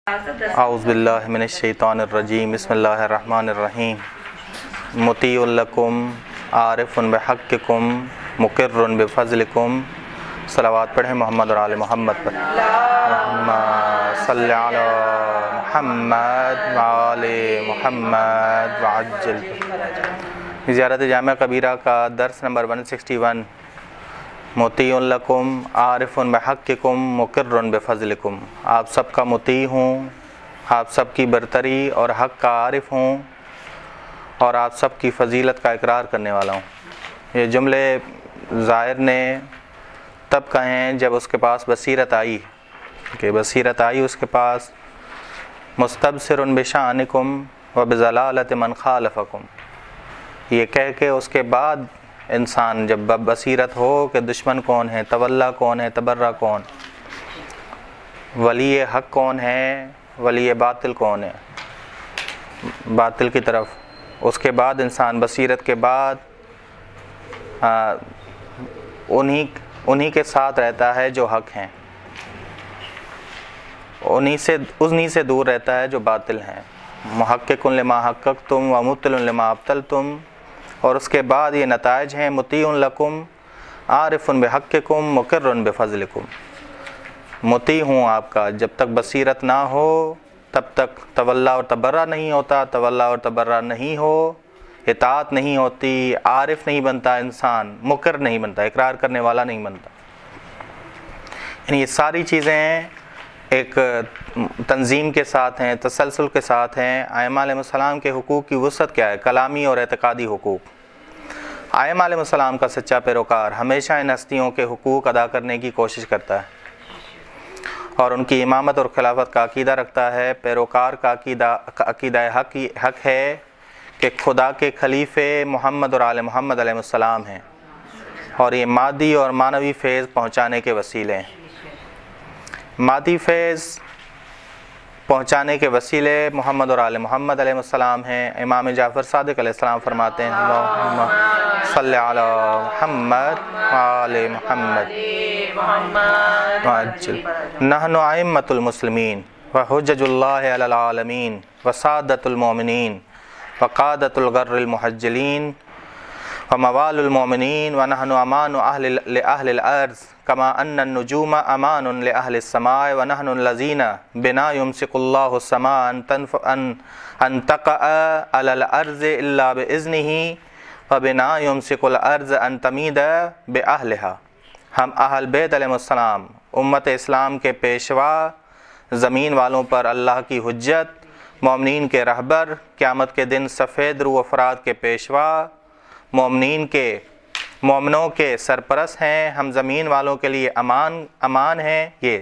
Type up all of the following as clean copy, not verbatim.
اعوذ باللہ من الشیطان الرجیم بسم اللہ الرحمن الرحیم مطیع لکم عارف بحقکم مقر بفضلکم صلوات پڑھیں محمد اور آل محمد پر اللہم صلی علی محمد وآل محمد وعجل زیارت جامعہ کبیرہ کا درس نمبر 161 مطیع لکم عارف بحقکم مقر بفضلکم آپ سب کا مطیع ہوں، آپ سب کی برتری اور حق کا عارف ہوں اور آپ سب کی فضیلت کا اقرار کرنے والا ہوں۔ یہ جملے زائر نے تب کہیں جب اس کے پاس بصیرت آئی، کہ بصیرت آئی اس کے پاس مستبصر بشانکم وبضلالۃ من خالفکم، یہ کہہ کے اس کے بعد انسان جب بصیرت ہو کہ دشمن کون ہے، تولا کون ہے، تبرہ کون، ولی حق کون ہے، ولی باطل کون ہے، باطل کی طرف، اس کے بعد انسان بصیرت کے بعد انہی کے ساتھ رہتا ہے جو حق ہیں، انہی سے دور رہتا ہے جو باطل ہیں۔ محقق لما حققتم ومبطل لما ابطلتم، اور اس کے بعد یہ نتائج ہیں مطیع لکم عارف بحقکم مقر بفضلکم، مطیع ہوں آپ کا جب تک بصیرت نہ ہو تب تک تولا اور تبرہ نہیں ہوتا، تولا اور تبرہ نہیں ہو اطاعت نہیں ہوتی، عارف نہیں بنتا انسان، مقر نہیں بنتا، اقرار کرنے والا نہیں بنتا۔ یعنی یہ ساری چیزیں ایک تنظیم کے ساتھ ہیں، تسلسل کے ساتھ ہیں۔ ائمہ علیہ السلام کے حقوق کی وسعت کیا ہے؟ کلامی اور اعتقادی حقوق۔ ائمہ علیہ السلام کا سچا پیروکار ہمیشہ ان ہستیوں کے حقوق ادا کرنے کی کوشش کرتا ہے اور ان کی امامت اور خلافت کا عقیدہ رکھتا ہے۔ پیروکار کا عقیدہ حق ہے کہ خدا کے خلیفے محمد اور آل محمد علیہ السلام ہیں اور یہ مادی اور معنوی فیض پہنچانے کے وسیلے ہیں۔ مادی فیض پہنچانے کے وسیلے محمد اور آل محمد علیہ السلام ہیں۔ امام جعفر صادق علیہ السلام فرماتے ہیں اللہم صلی علی محمد وآل محمد وعجل نحن ائمۃ المسلمین وحجج اللہ علی العالمین وسادۃ المؤمنین وقادۃ الغر المحجلین وموال المؤمنین ونحن امان لأہل الارض کما ان النجوم امان لأہل السماء ونحن الذین بنا یمسک اللہ السماء ان تقع علی الارض الا باذنہ وبنا یمسک الارض ان تمید باہلہا۔ ہم اہل بیت علیہ السلام امت اسلام کے پیشوا، زمین والوں پر اللہ کی حجت، مومنین کے رہبر، قیامت کے دن سفید رو افراد کے پیشوا، مومنوں کے سرپرست ہیں۔ ہم زمین والوں کے لیے امان ہیں۔ یہ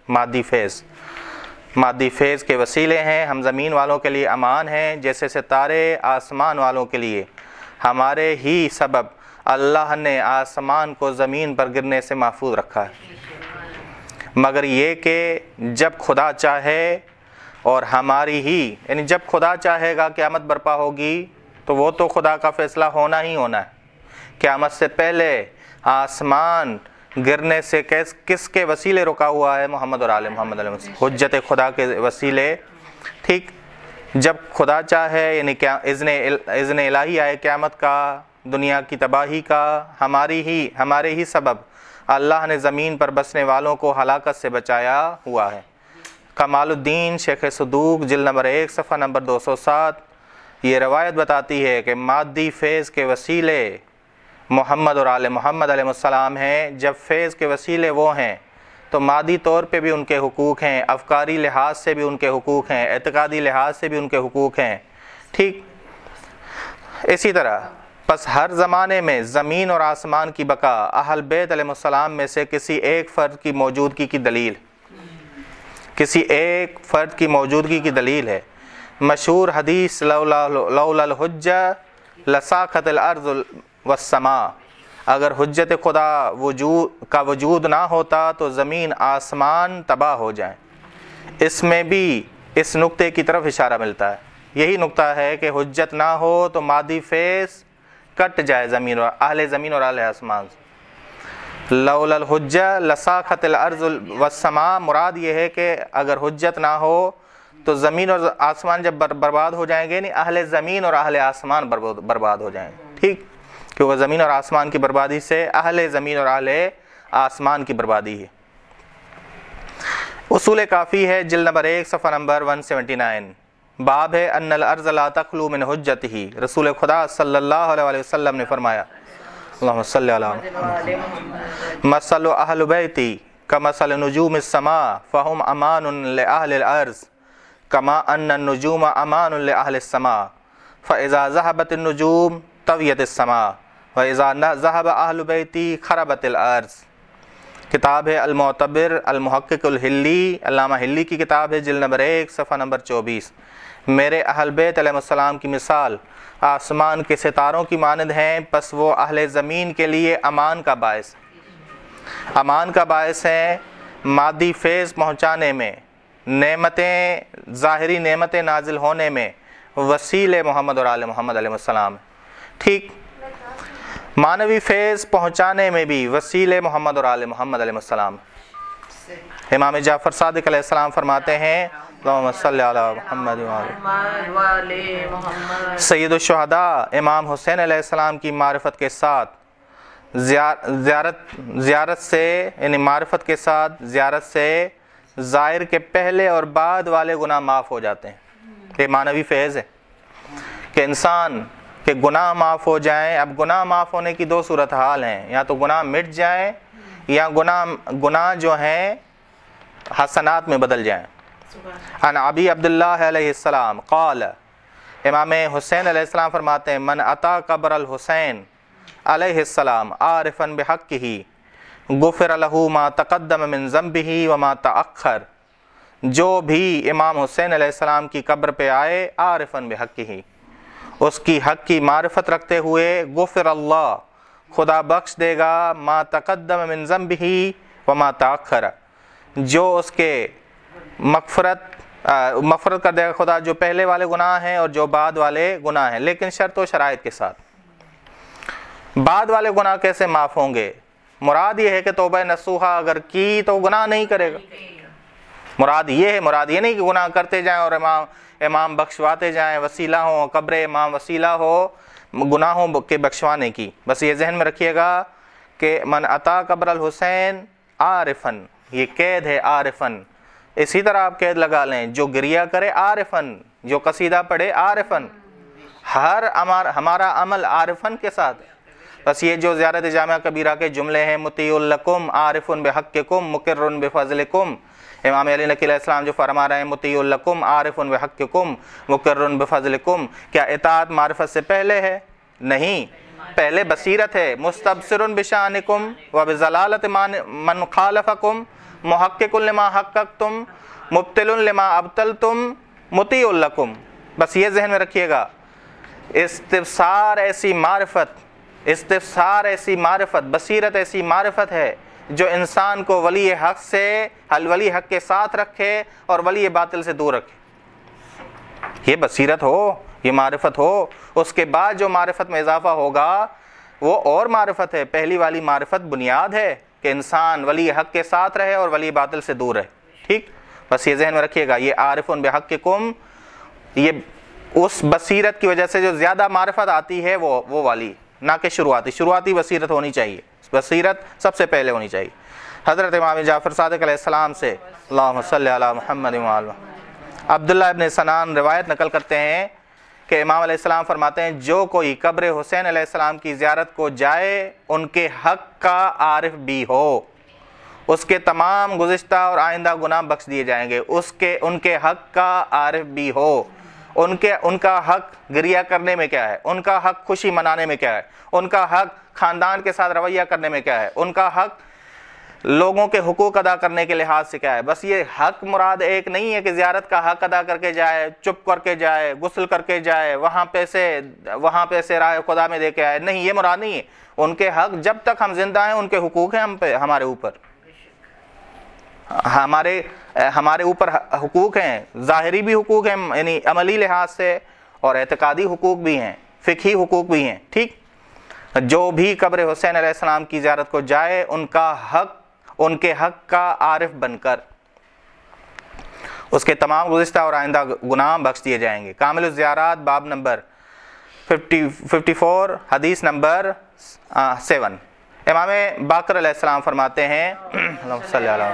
مادی فیض کے وسیلے ہیں۔ ہم زمین والوں کے لیے امان ہیں، جیسے ستارے آسمان والوں کے لیے۔ ہمارے ہی سبب اللہ نے آسمان کو زمین پر گرنے سے محفوظ رکھا ہے، مگر یہ کہ جب خدا چاہے اور ہماری ہی، یعنی جب خدا چاہے گا قیامت برپا ہوگی تو وہ تو خدا کا فیصلہ ہونا ہی ہونا ہے۔ قیامت سے پہلے آسمان گرنے سے کس کے وسیلے رکا ہوا ہے؟ محمد اور آل محمد علیہ وسلم، حجت خدا کے وسیلے۔ ٹھیک، جب خدا چاہے یعنی اذن الہی آئے قیامت کا، دنیا کی تباہی کا، ہمارے ہی سبب اللہ نے زمین پر بسنے والوں کو ہلاکت سے بچایا ہوا ہے۔ کمال الدین شیخ صدوق جلد نمبر 1 صفحہ نمبر 207 یہ روایت بتاتی ہے کہ مادی فیض کے وسیلے محمد اور آل محمد علیہ السلام ہیں۔ جب فیض کے وسیلے وہ ہیں تو مادی طور پہ بھی ان کے حقوق ہیں، افکاری لحاظ سے بھی ان کے حقوق ہیں، اعتقادی لحاظ سے بھی ان کے حقوق ہیں۔ ٹھیک، اسی طرح پس ہر زمانے میں زمین اور آسمان کی بقا اہل بیت علیہ السلام میں سے کسی ایک فرد کی موجودگی کی موجودگی کی دلیل ہے۔ مشہور حدیث لولا الحجہ لساقت الارض والسماء، اگر حجت خدا کا وجود نہ ہوتا تو زمین آسمان تباہ ہو جائیں۔ اس میں بھی اس نقطے کی طرف اشارہ ملتا ہے، یہی نقطہ ہے کہ حجت نہ ہو تو مادی فیض کٹ جائے زمین اور اہل آسمان سے۔ لولا الحجہ لساقت الارض والسماء، مراد یہ ہے کہ اگر حجت نہ ہو تو زمین اور آسمان جب برباد ہو جائیں گے، نہیں اہل زمین اور اہل آسمان برباد ہو جائیں گے، ٹھیک، کیونکہ زمین اور آسمان کی بربادی سے اہل زمین اور اہل آسمان کی بربادی ہے۔ اصول کافی ہے جلد نمبر 1 صفحہ نمبر 179، باب ہے ان الارض لا تخلو من حجتہ، رسول خدا صلی اللہ علیہ وسلم نے فرمایا، اللہم صلی علی محمد، مثل اہل بیتی کمثل نجوم السماء فہم امان لأہل الارض کما ان النجوم امان لأہل السماء فاذا ذہبت النجوم طویت السماء واذا ذہب اہل بیتی خربت الارض۔ کتاب ہے المعتبر المحقق الحلی، علامہ حلی کی کتاب ہے، جلد نمبر 1 صفحہ نمبر 24۔ میرے اہل بیت علیہ السلام کی مثال آسمان کے ستاروں کی مانند ہیں، پس وہ اہل زمین کے لیے امان کا باعث ہیں، مادی فیض پہنچانے میں، نعمتیں ظاہری نعمتیں نازل ہونے میں وسیلے محمد اور آل محمد علیہ السلام، ٹھیک، معنوی فیض پہنچانے میں بھی وسیلے محمد اور آل محمد علیہ السلام۔ امام جعفر صادق علیہ السلام فرماتے ہیں، اللہم صلی علی محمد وعلی محمد۔ سید الشہداء امام حسین علیہ السلام کی معرفت کے ساتھ زیارت سے زائر کے پہلے اور بعد والے گناہ معاف ہو جاتے ہیں۔ یہ معنوی فیض ہے کہ انسان کے گناہ معاف ہو جائیں۔ اب گناہ معاف ہونے کی دو صورتحال ہیں، یا تو گناہ مٹ جائیں یا گناہ جو ہیں حسنات میں بدل جائیں۔ عن ابی عبداللہ علیہ السلام قال، امام حسین علیہ السلام فرماتے ہیں، من اتا قبر الحسین علیہ السلام عارفا بحقہ غفر لہ ما تقدم من ذنبہ وما تأخر، جو بھی امام حسین علیہ السلام کی قبر پہ آئے عارفا بحقہ، اس کی حق کی معرفت رکھتے ہوئے، غفر اللہ، خدا بخش دے گا، ما تقدم من ذنبہ وما تأخر، جو اس کے مغفرت کر دے گا خدا، جو پہلے والے گناہ ہیں اور جو بعد والے گناہ ہیں، لیکن شرط و شرائط کے ساتھ۔ بعد والے گناہ کیسے معاف ہوں گے؟ مراد یہ ہے کہ توبہ نصوحہ اگر کی تو گناہ نہیں کرے گا، مراد یہ نہیں کہ گناہ کرتے جائیں اور امام بخشواتے جائیں، وسیلہ ہو، قبر امام وسیلہ ہو گناہوں کے بخشوانے کی۔ بس یہ ذہن میں رکھیے گا کہ من اتا قبر الحسین عارفن، یہ قید ہے عارفن، اسی طرح آپ قید لگا لیں، جو گریہ کرے عارفن، جو قصیدہ پڑھے عارفن، ہمارا عمل عارفن کے ساتھ ہے۔ بس یہ جو زیارت جامعہ کبیرہ کے جملے ہیں، مطیع لکم عارف بحقکم مقر بفضلکم، امام علی نقی علیہ السلام جو فرما رہے ہیں مطیع لکم عارف بحقکم مقر بفضلکم، کیا اطاعت معرفت سے پہلے ہے؟ نہیں، پہلے بصیرت ہے، مستبصر بشانکم وبضلالت من خالفکم محقق لما حققتم مبتل لما ابتلتم مطیع لکم۔ بس یہ ذہن میں رکھیے گا، استفسار ایسی معرفت، بصیرت ایسی معرفت ہے جو انسان کو ولی حق سے ولی حق کے ساتھ رکھے اور ولی باطل سے دور رکھے۔ یہ بصیرت ہو، یہ معرفت ہو، اس کے بعد جو معرفت میں اضافہ ہوگا وہ اور معرفت ہے۔ پہلی والی معرفت بنیاد ہے کہ انسان ولی حق کے ساتھ رہے اور ولی باطل سے دور رہے، ٹھیک، بس یہ ذہن میں رکھیے گا۔ یہ عارف بحقکم، یہ اس بصیرت کی وجہ سے جو زیادہ معرفت آتی ہے وہ والی، نہ کہ شروعاتی بصیرت ہونی چاہیے، بصیرت سب سے پہلے ہونی چاہیے۔ حضرت امام جعفر صادق علیہ السلام سے، اللہم صلی علی محمد وعلی، عبداللہ ابن سنان روایت نقل کرتے ہیں کہ امام علیہ السلام فرماتے ہیں، جو کوئی قبر حسین علیہ السلام کی زیارت کو جائے، ان کے حق کا عارف بھی ہو، اس کے تمام گزشتہ اور آئندہ گناہ بخش دیے جائیں گے، ان کے حق کا عارف بھی ہو، ان کا حق گریہ کرنے میں کیا ہے، ان کا حق خوشی منانے میں کیا ہے، ان کا حق خاندان کے ساتھ رویہ کرنے میں کیا ہے، ان کا حق لوگوں کے حقوق ادا کرنے کے لحاظ سے کیا ہے۔ بس یہ حق مراد ایک نہیں ہے کہ زیارت کا حق ادا کر کے جائے، چپ کر کے جائے، غسل کر کے جائے، وہاں پیسے راہ خدا میں دے کے آئے، نہیں، یہ مراد نہیں ہے۔ ان کے حق جب تک ہم زندہ ہیں ان کے حقوق ہیں ہمارے اوپر، ہمارے اوپر حقوق ہیں، ظاہری بھی حقوق ہیں یعنی عملی لحاظ سے، اور اعتقادی حقوق بھی ہیں، فقہی حقوق بھی ہیں، ٹھیک۔ جو بھی قبر حسین علیہ السلام کی زیارت کو جائے، ان کے حق کا عارف بن کر، اس کے تمام گزشتہ اور آئندہ گناہ بخش دیے جائیں گے۔ کامل الزیارات باب نمبر 54 حدیث نمبر 7۔ امام باقر علیہ السلام فرماتے ہیں اللہم صلی علی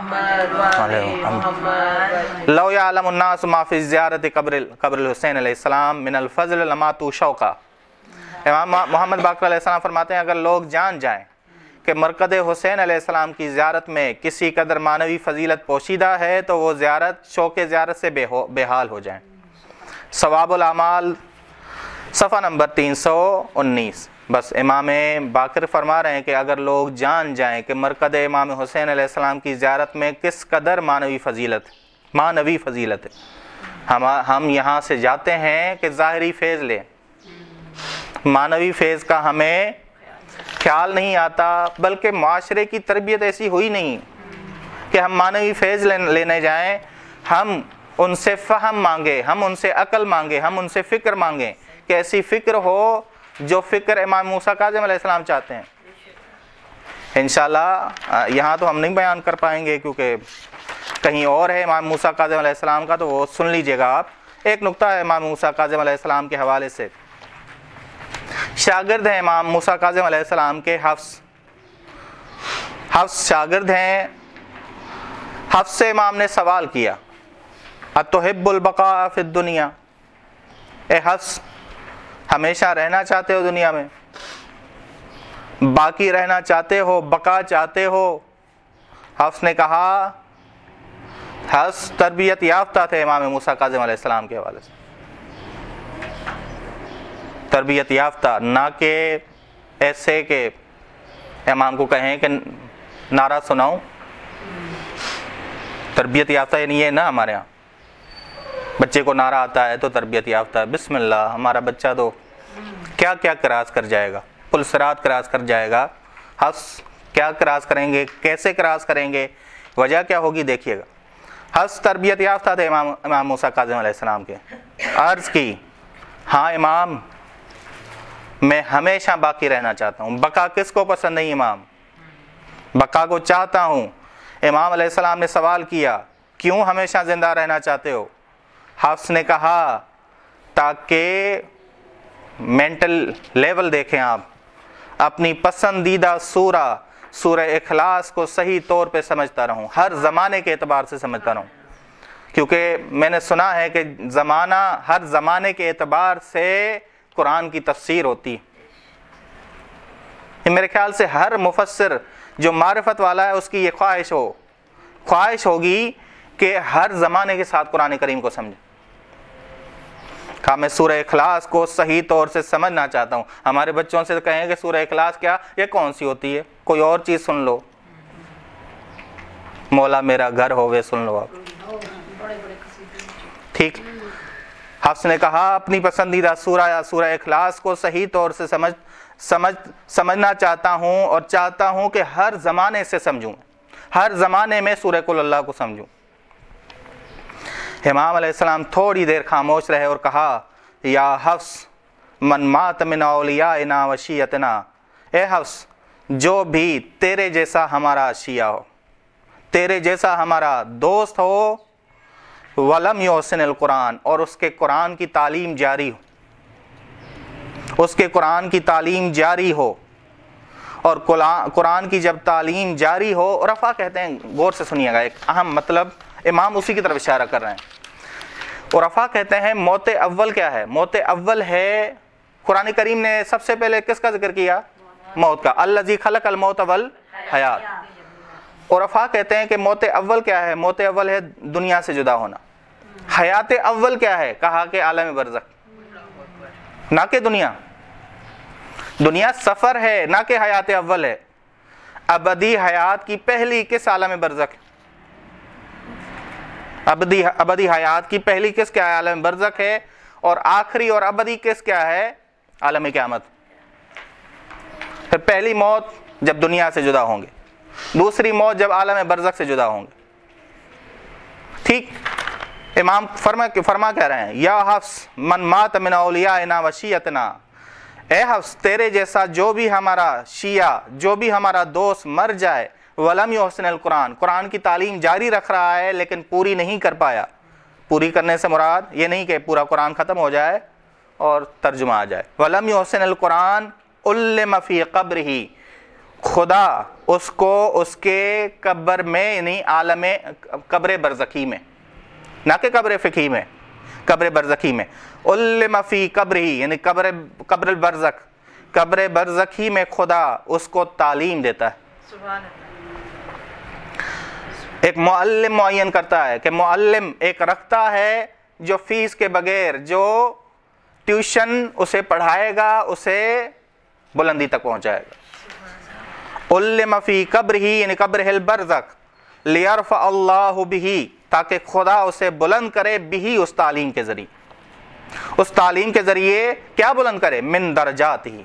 محمد لو یعلم الناس ما فی زیارت قبر الحسین علیہ السلام من الفضل لما تو شوقا۔ امام محمد باقر علیہ السلام فرماتے ہیں اگر لوگ جان جائیں کہ مرقد حسین علیہ السلام کی زیارت میں کسی قدر معنوی فضیلت پوشیدہ ہے تو وہ زیارت شوق زیارت سے بے حال ہو جائیں۔ ثواب الاعمال صفحہ نمبر 319۔ بس امام باقر فرما رہے ہیں کہ اگر لوگ جان جائیں کہ مرقد امام حسین علیہ السلام کی زیارت میں کس قدر معنوی فضیلت ہے، ہم یہاں سے جاتے ہیں کہ ظاہری فیض لیں، معنوی فیض کا ہمیں خیال نہیں آتا، بلکہ معاشرے کی تربیت ایسی ہوئی نہیں کہ ہم معنوی فیض لینے جائیں، ہم ان سے فہم مانگے، ہم ان سے عقل مانگے، ہم ان سے فکر مانگیں کہ ایسی فکر ہو جو فکر امام موسیٰ کاظم علیہ السلام چاہتے ہیں۔ انشاءاللہ یہاں تو ہم نہیں بیان کر پائیں گے کیونکہ کہیں اور ہے امام موسیٰ کاظم علیہ السلام کا، تو وہ سن لیجئے گا آپ۔ ایک نقطہ ہے امام موسیٰ کاظم علیہ السلام کے حوالے سے، شاگرد ہیں امام موسیٰ کاظم علیہ السلام کے حفص شاگرد ہیں۔ حفص سے امام نے سوال کیا اتحب البقاء فی الدنیا، اے حفص ہمیشہ رہنا چاہتے ہو دنیا میں، باقی رہنا چاہتے ہو، بقا چاہتے ہو؟ حفص نے کہا، حفص تربیت یافتہ تھے امام موسیٰ کاظم علیہ السلام کے حوالے سے، تربیت یافتہ، نہ کہ ایسے کہ امام کو کہیں کہ نعرہ سناؤں۔ تربیت یافتہ یعنی یہ نا ہمارے ہاں بچے کو نعرہ آتا ہے تو تربیت یافتہ ہے، بسم اللہ، ہمارا بچہ تو کیا کیا کراس کر جائے گا، پل صراط کراس کر جائے گا۔ حفص کیا کراس کریں گے، کیسے کراس کریں گے، وجہ کیا ہوگی دیکھیے گا۔ حفص تربیت یافتہ تھے امام موسیٰ کاظم علیہ السلام کے۔ عرض کی، ہاں امام میں ہمیشہ باقی رہنا چاہتا ہوں۔ بقا کس کو پسند نہیں امام، بقا کو چاہتا ہوں۔ امام علیہ السلام نے سوال کیا، کیوں ہمیشہ زندہ رہنا چاہتے ہو؟ حفص نے کہا، تاکہ مینٹل لیول دیکھیں آپ، اپنی پسندیدہ سورہ اخلاص کو صحیح طور پہ سمجھتا رہوں، ہر زمانے کے اعتبار سے سمجھتا رہوں، کیونکہ میں نے سنا ہے کہ ہر زمانے کے اعتبار سے قرآن کی تفسیر ہوتی ہے۔ میرے خیال سے ہر مفسر جو معرفت والا ہے اس کی یہ خواہش ہوگی کہ ہر زمانے کے ساتھ قرآن کریم کو سمجھے۔ کہا میں سورہ اخلاص کو صحیح طور سے سمجھنا چاہتا ہوں۔ ہمارے بچوں سے کہیں کہ سورہ اخلاص کیا، یہ کون سی ہوتی ہے، کوئی اور چیز سن لو، مولا میرا گھر ہوئے سن لو آپ، ٹھیک۔ حفص نے کہا اپنی پسندیدہ سورہ اخلاص کو صحیح طور سے سمجھنا چاہتا ہوں، اور چاہتا ہوں کہ ہر زمانے سے سمجھوں، ہر زمانے میں سورہ قل اللہ کو سمجھوں۔ امام علیہ السلام تھوڑی دیر خاموش رہے اور کہا، یا حفص من مات من اولیائنا و شیعتنا، اے حفص جو بھی تیرے جیسا ہمارا شیعہ ہو، تیرے جیسا ہمارا دوست ہو، ولم یحسن القرآن، اور اس کے قرآن کی تعلیم جاری ہو، اس کے قرآن کی تعلیم جاری ہو، اور قرآن کی جب تعلیم جاری ہو، عرفا کہتے ہیں، غور سے سنیے گا ایک اہم مطلب، امام اسی کی طرف اشارہ کر رہے ہیں۔ عرفا کہتے ہیں موت اول کیا ہے؟ موت اول ہے، قرآن کریم نے سب سے پہلے کس کا ذکر کیا؟ موت کا، الذی خلق الموت والحیات۔ عرفا کہتے ہیں کہ موت اول کیا ہے؟ موت اول ہے دنیا سے جدا ہونا۔ حیات اول کیا ہے؟ کہا کہ عالم برزخ، نہ کہ دنیا سفر ہے، نہ کہ حیات اول ہے۔ ابدی حیات کی پہلی کس عالم برزخ؟ ابدی حیات کی پہلی کس کیا ہے؟ عالم برزخ ہے، اور آخری اور ابدی کس کیا ہے؟ عالم قیامت۔ پھر پہلی موت جب دنیا سے جدا ہوں گے، دوسری موت جب عالم برزخ سے جدا ہوں گے، ٹھیک۔ امام فرما کہہ رہے ہیں، یا حفص من مات من اولیائنا و شیعتنا، اے حفص تیرے جیسا جو بھی ہمارا شیعہ، جو بھی ہمارا دوست مر جائے، ولم یحسن القرآن، قرآن کی تعلیم جاری رکھ رہا ہے لیکن پوری نہیں کر پایا۔ پوری کرنے سے مراد یہ نہیں کہ پورا قرآن ختم ہو جائے اور ترجمہ آ جائے۔ ولم یحسن القرآن علم فی قبرہ، خدا اس کو اس کے قبر میں یعنی عالم قبر برزخی میں، نہ کہ قبر فقہی میں، قبر برزخی میں، علم فی قبرہ یعنی قبر البرزخ، قبر برزخی میں خدا اس کو تعلیم دیتا ہے۔ سبحان اللہ۔ ایک معلم معین کرتا ہے کہ معلم ایک رکھتا ہے جو فیس کے بغیر، جو ٹیوشن اسے پڑھائے گا، اسے بلندی تک پہنچائے گا۔ علم فی قبرہ یعنی قبرہ البرزخ لیرفع اللہ بہ، تاکہ خدا اسے بلند کرے بہ اس تعلیم کے ذریعے، اس تعلیم کے ذریعے کیا بلند کرے؟ من درجات ہی،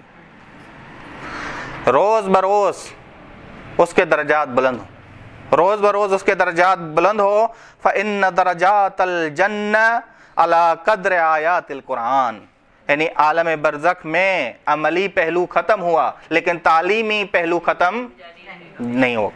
روز بروز اس کے درجات بلند ہو، روز بروز اس کے درجات بلند ہو۔ فإن درجات الجنہ علی قدر آیات القرآن، یعنی عالم برزخ میں عملی پہلو ختم ہوا لیکن تعلیمی پہلو ختم نہیں ہو۔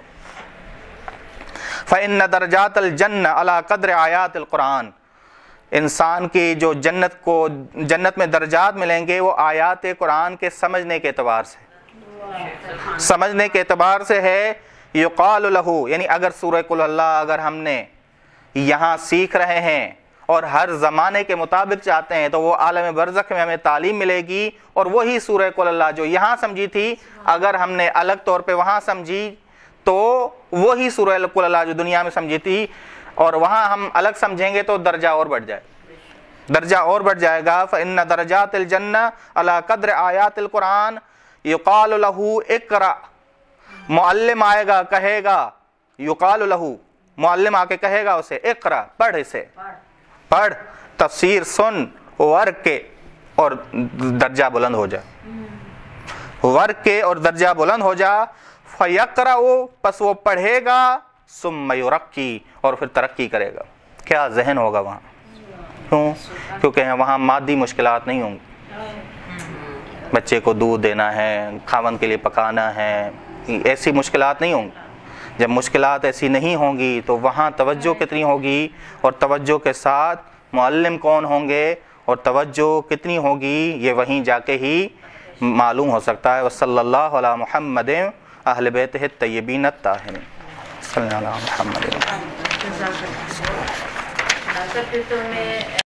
فإن درجات الجنہ علی قدر آیات القرآن، انسان کی جو جنت میں درجات ملیں گے وہ آیات قرآن کے سمجھنے کے اعتبار سے، سمجھنے کے اعتبار سے ہے۔ یقال لہ یعنی اگر سورہ قل اللہ اگر ہم نے یہاں سیکھ رہے ہیں اور ہر زمانے کے مطابق چاہتے ہیں تو وہ عالم برزخ میں ہمیں تعلیم ملے گی، اور وہی سورہ قل اللہ جو یہاں سمجھی تھی اگر ہم نے الگ طور پہ وہاں سمجھی تو وہی سورہ قل اللہ جو دنیا میں سمجھی تھی اور وہاں ہم الگ سمجھیں گے تو درجہ اور بڑھ جائے، درجہ اور بڑھ جائے گا۔ فإن درجات الجنہ علی قدر آیات القرآن یقال لہ اقرأ، معلم آئے گا کہے گا، یقال لہ معلم آ کے کہے گا اسے اقرأ، پڑھ اسے، پڑھ تفسیر سن، ورق کے اور درجہ بلند ہو جائے، ورق کے اور درجہ بلند ہو جا۔ فیقرأ پس وہ پڑھے گا، ثم یرقی اور پھر ترقی کرے گا۔ کیا ذہن ہوگا وہاں؟ کیوں؟ کیونکہ وہاں مادی مشکلات نہیں ہوں گی، بچے کو دودھ دینا ہے، خاوند کے لیے پکانا ہے، ایسی مشکلات نہیں ہوں گی۔ جب مشکلات ایسی نہیں ہوں گی تو وہاں توجہ کتنی ہوگی، اور توجہ کے ساتھ معلم کون ہوں گے اور توجہ کتنی ہوگی یہ وہیں جا کے ہی معلوم ہو سکتا ہے۔ وصلی اللہ علی محمد اہل بیتہ الطیبین الطاہرین، صلی اللہ علیہ محمد۔ ڈاکٹر پھر تو میں